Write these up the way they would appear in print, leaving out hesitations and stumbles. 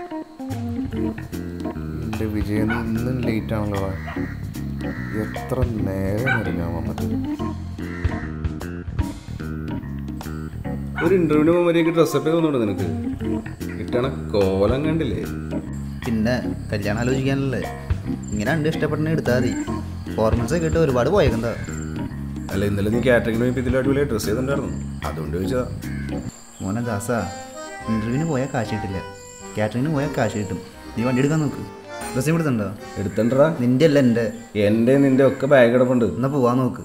എൻ്റെ വിജയന് ഇന്നും ലേറ്റ് ആണല്ലോ. എത്ര നേരം ഞാൻ വന്നിട്ട്. ഒരു ഇന്റർവ്യൂവിന് പോകുമ്പോഴേക്ക് ഡ്രസ്സപ്പ് തോന്നുന്നുണ്ട് നിനക്ക്. ഇട്ടണ കോലം കണ്ടില്ലേ? പിന്നെ കല്യാണം ആലോചിക്കാനല്ലേ, ഇങ്ങനെ രണ്ട് ഇഷ്ടപ്പെട്ടെന്നെ എടുത്താൽ മതി. ഫോർമൽസൊക്കെ ഇട്ട് ഒരുപാട് പോയേക്കെന്താ. അല്ല, ഇന്നലെ നീ കാറ്ററിങ്ങിന് പോയപ്പോൾ ഇതിൽ അടിപൊളി ഡ്രസ്സ് ചെയ്തിട്ടുണ്ടായിരുന്നു, അതുകൊണ്ട് ചോദിച്ചതാ. മോനെ ദാസ, ഇൻ്റർവ്യൂവിന് പോയാൽ കാശ് കിട്ടില്ല, കാറ്ററിങ്ങിന് പോയാൽ കാശ് കിട്ടും. നീ വണ്ടി എടുക്കാൻ നോക്ക്. ഡ്രസ്സ് എടുത്തുണ്ടോ? എടുത്തണ്ടാ. നിൻ്റെ അല്ല എൻ്റെ നിന്റെ ഒക്കെ ബാഗ് കിടപ്പുണ്ട്. എന്നാൽ പോവാൻ നോക്ക്.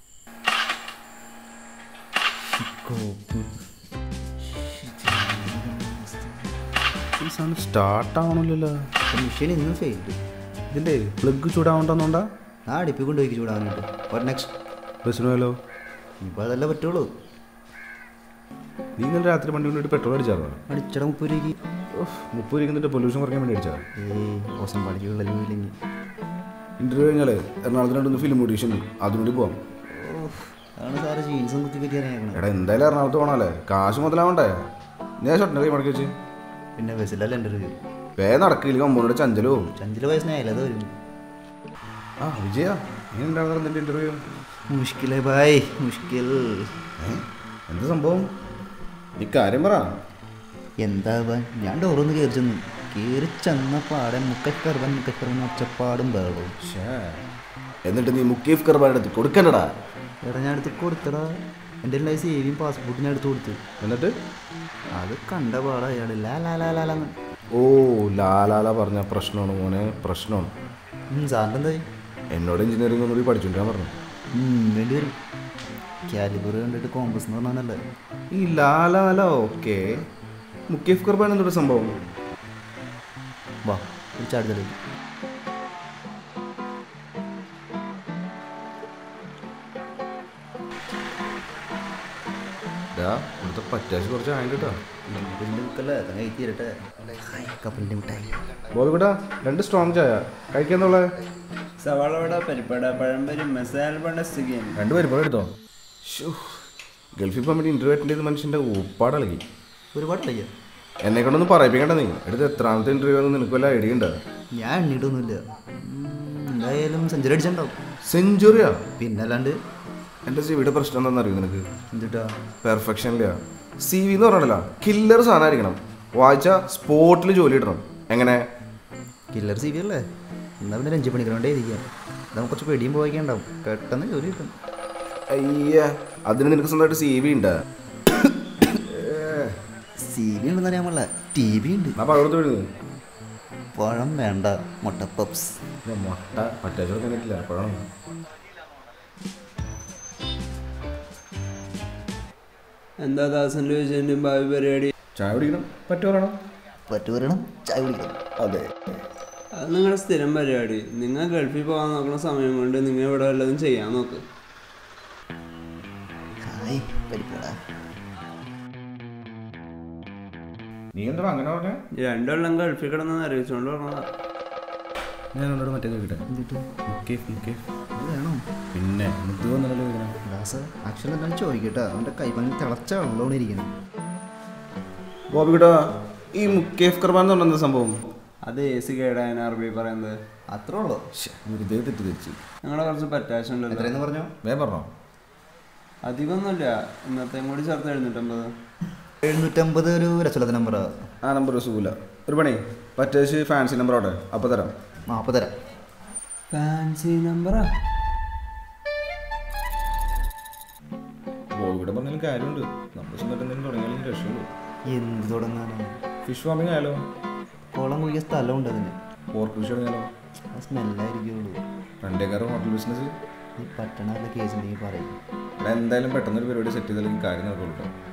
സ്റ്റാർട്ട് ആവണല്ലോ. മെഷീൻ ഇന്നും ഫെയിൽ. ഇതിൻ്റെ പ്ലഗ് ചൂടാവണ്ടെന്നുണ്ടാ? ആ അടുപ്പിൽ കൊണ്ടുപോയി ചൂടാവാനായിട്ട്. ഒരു നെക്സ്റ്റ് ബസ്സിന് പോയാലോ? ഇപ്പോൾ അതല്ലേ പറ്റുള്ളൂ. നീ ഇന്നലെ രാത്രി വണ്ടി കൊണ്ടിട്ട് പെട്രോൾ അടിച്ചാറോ? അടിച്ചട 30 രൂപയ്ക്ക്. 30 രൂപയ്ക്ക് എന്നിട്ട് പൊല്യൂഷൻ കുറയ്ക്കാൻ വേണ്ടി അടിച്ചാ? ഓസം പഠിക്കുള്ളല്ലെങ്കിൽ ഇന്റർവ്യൂ കഴിഞ്ഞാൽ എറണാകുളത്തിനോടൊന്ന് ഫിലിം ഓഡീഷൻ, അതിനോട് പോവാം. അതാണ് സാറ് ജീൻസും കുത്തി പറ്റി അറിയാം. എടാ, എന്തായാലും എറണാകുളത്ത് പോകണല്ലേ, കാശ് മുതലാവണ്ടേ? ഞാൻ ഷർട്ടിൻ്റെ കൈ മടക്കി വെച്ച്. പിന്നെ ബസ്സിലല്ല ഇൻ്റർവ്യൂ. നടക്കില്ല, അമ്മൂടെ ചഞ്ചലോ. ചഞ്ചല് വയസ്സിനായാലും അത് വരും. ആ വിജയ, നീ ഉണ്ടാകുന്ന നിന്റെ ഇന്റർവ്യൂ? മുഷ്കിലേ ഭായ്, മുഷ്കിൽ. എന്ത് സംഭവം? ഈ കാര്യം പറ. എന്താ ഞാൻ ഡോറൊന്ന് കയറി ചെന്നു. കയറി ചെന്ന പാടെ മുക്കക്കർവൻ ഒച്ചപ്പാടും ബഹളവും. എന്നിട്ട് നീ മുക്കീഫ് കർബാൻ എടുത്ത് കൊടുക്കണ്ടടാ? എടാ, ഞാൻ എടുത്ത് കൊടുത്തടാ. എൻ്റെ എല്ലാ സേവിയും പാസ്പോർട്ടും ഞാൻ എടുത്ത് കൊടുത്തു. എന്നിട്ട് അത് കണ്ട പാടാ അയാൾ ലാലാലാലാന്ന്. ഓ, ലാലാല പറഞ്ഞ പ്രശ്നമാണ് മോനെ, പ്രശ്നമാണ്. സാറിൻ്റെ എന്തായി? എന്നോട് എഞ്ചിനീയറിംഗ് ഒന്നുകൂടി പഠിച്ചുകൊണ്ടിരാൻ പറഞ്ഞു. വേണ്ടി വരും. കാലിബർ കണ്ടിട്ട് കോമ്പസ് എന്ന് പറഞ്ഞാലല്ലേ ഈ ലാലാല. ഓക്കെ, മുക്കീഫ് കർബാൻ എന്നൊരു സംഭവം. വാ, ഒരു ചാടുതലേക്ക്. ഇവിടുത്തെ പറ്റാശ് കുറച്ച് ആയിട്ട് കേട്ടോ. കപ്പലിൻ്റെ മിഠായി. ബോബിക്കുട്ടാ, 2 സ്ട്രോങ് ചായ കഴിക്കാന്നുള്ള. സവാള വട, പരിപ്പട, പഴംപൊരി, മസാല പണ്ട, 2 പരിപ്പട എടുത്തോ. ഗൾഫിൽ പോകാൻ വേണ്ടി ഇന്റർവ്യൂ അറ്റൻഡ് ചെയ്ത മനുഷ്യൻ്റെ ഉപ്പാടളകി. ഒരുപാട് കളിയാ. എന്നെ കൊണ്ടൊന്നും പറയിപ്പിക്കണ്ട. നീ എടുത്ത് എത്രാമത്തെ ഇന്റർവ്യൂ ആണെന്ന് നിനക്ക് വല്ല ഐഡിയ ഉണ്ടോ? ഞാൻ എണ്ണിയിട്ടൊന്നുമില്ല. എന്തായാലും സെഞ്ചുറി അടിച്ചിട്ടുണ്ടാവും. സെഞ്ചുറിയാ? പിന്നല്ലാണ്ട്. എൻ്റെ സിവിയുടെ പ്രശ്നം എന്താണെന്ന് അറിയും നിനക്ക്? എന്തിട്ടാ? പെർഫെക്ഷനില്ല. സി വി എന്ന് പറഞ്ഞില്ല, കില്ലർ സാധനമായിരിക്കണം. വായിച്ചാൽ സ്പോട്ടിൽ ജോലി ഇടണം. എങ്ങനെ? കില്ലർ സി വി അല്ലേ? എന്നാൽ പിന്നെ രഞ്ജി പണിക്കറോണ്ടേ ഇരിക്കാം. നമുക്ക് കുറച്ച് പെടിയും പോയിക്കുണ്ടാവും, പെട്ടെന്ന് ജോലി കിട്ടും. അയ്യ, അതിന് നിനക്ക് സ്വന്തമായിട്ട് സി വി ഉണ്ട്? സി വി ഉണ്ടെന്ന് അറിയാൻ പാടില്ല, ടി വി ഉണ്ട്. ആ പഴത്ത് വീഴുന്നു. പഴം വേണ്ട, മുട്ട പപ്സ്. മുട്ട പറ്റാച്ചു പറ്റില്ല, പഴം. എന്താ ദാസൻ്റെ വിജയൻ്റെ ഭാവി പരിപാടി? ചായ കുടിക്കണം. പറ്റുവരണം. ചായ കുടിക്കണം. അതെ, അത് നിങ്ങളുടെ സ്ഥിരം പരിപാടി. നിങ്ങൾ ഗൾഫിൽ പോകാൻ നോക്കുന്ന സമയം കൊണ്ട് നിങ്ങൾ ഇവിടെ വല്ലതും ചെയ്യാൻ നോക്ക്. നീ എന്താ അങ്ങനെ പറഞ്ഞേ? 2 കൊല്ലം ഗൾഫിൽ കിടന്ന് അറിയിച്ചുകൊണ്ട് പറഞ്ഞതാ. ഞാൻ എന്നോട് മറ്റേ ചോദിക്കട്ടെ. വേണോ? പിന്നെ ആക്ച്വലി എന്താണ് ചോദിക്കട്ടെ, അവൻ്റെ കൈ ഭംഗി തിളച്ച വെള്ളമാണ് ഇരിക്കുന്നത്. ബോബിക്കുട്ടാ, ഈ മുക്കേഫ് കർബാൻ എന്ന് പറഞ്ഞ സംഭവം? അത് AC കേടായ അറബി പറയുന്നത് അത്രേ ഉള്ളൂ. വെറുതെ തെറ്റിദ്ധരിച്ച്. ഞങ്ങളെ കുറച്ച് പറ്റാശുണ്ടല്ലോ. എത്രയെന്ന് പറഞ്ഞോ? പറഞ്ഞോ? അധികമൊന്നുമില്ല, ഇന്നത്തെയും കൂടി ചേർത്ത് 750. 750 ഒരു രസമില്ലാത്ത നമ്പറാ. ആ നമ്പർ സുഖമില്ല. ഒരു പണി, പറ്റാശ് ഫാൻസി നമ്പർ അവിടെ, അപ്പം തരാം. അപ്പം തരാം. ഫാൻസി നമ്പറാ? ബോബിയുടെ പറഞ്ഞാലും കാര്യമുണ്ട്. നമ്മൾ സ്വന്തമായിട്ട് എന്തെങ്കിലും തുടങ്ങിയാലും രക്ഷയുള്ളൂ. എന്ത് തുടങ്ങാനാണ്? ഫിഷ് ഫാമിംഗ് ആയാലോ? കുളം കുഴിയ സ്ഥലമുണ്ട് അതിന്. പോർക്ക് കൃഷി തുടങ്ങിയാലോ? സ്മെല്ലായിരിക്കുള്ളൂ. 2 ഏക്കർ ഹോട്ടൽ ബിസിനസ്. ഈ പട്ടണ കേസുണ്ടെങ്കിൽ പറയും. എന്തായാലും പെട്ടെന്നൊരു പരിപാടി സെറ്റ് ചെയ്താലും കാര്യം നടക്കുള്ളൂ.